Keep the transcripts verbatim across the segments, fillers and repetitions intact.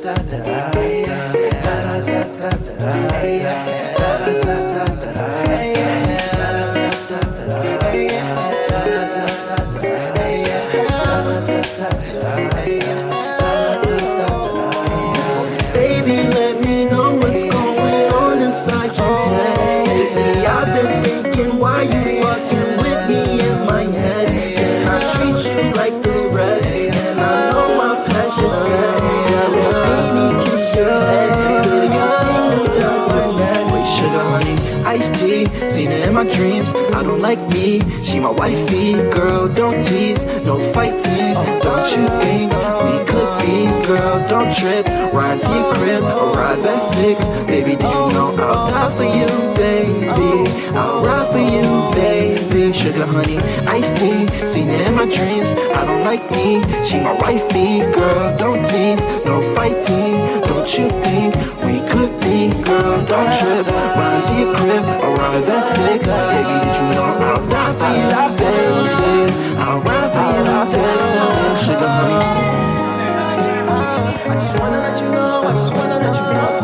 Baby, let me know what's going on inside your head. Lately I've been thinking, why you fucking with me in my head? And I treat you like the rest, and I know my passion test. Baby, kiss your head, feel you tingle down my neck. Wait, sugar, honey, iced tea, seen her in my dreams. I don't like me, she my wifey. Girl, don't tease, no fighting. Don't you think we could be? Girl, don't trip, ride to your crib, arrive at six. Baby, did you know I'll die for you, baby? I'll ride for you, baby. Sugar, honey, iced tea, seen her in my dreams. I don't like me, she my wifey. Girl, don't tease, no fighting. Don't you think we could be? Girl, don't trip, ride to your crib, arrive at six. Baby, did you know I'll die for you, baby? I'll ride for you, baby. Sugar, honey, I just wanna let you know, I just wanna let you know.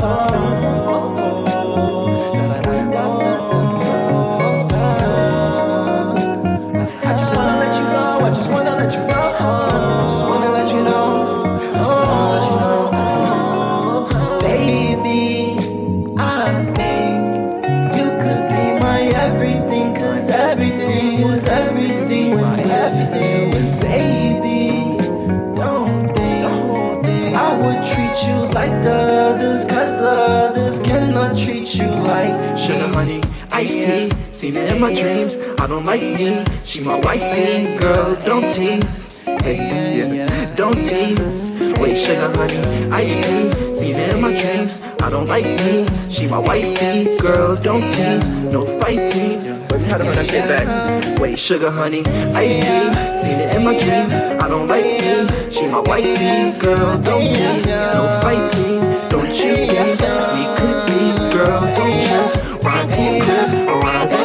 I just wanna let you know, I just wanna let you know. I just wanna let you know, I just wanna let you know. Baby, I think you could be my everything, cause everything is everything, my everything. Baby, don't think I would treat you like the others, cause the others cannot treat you like sugar, honey, iced tea, seen it in my dreams. I don't like me, she my wifey. Girl, don't tease, hey, yeah, don't tease. Wait, sugar, honey, iced tea, seen it in my dreams. I don't like me, she my wifey. Girl, don't tease, no fighting. Wait, how to run that shit back? Wait, sugar, honey, iced tea, seen it in my dreams. I don't like me, she my wifey. Girl, don't tease, no fighting. Don't you think we could be? Girl, don't you ride to your crib, arrive at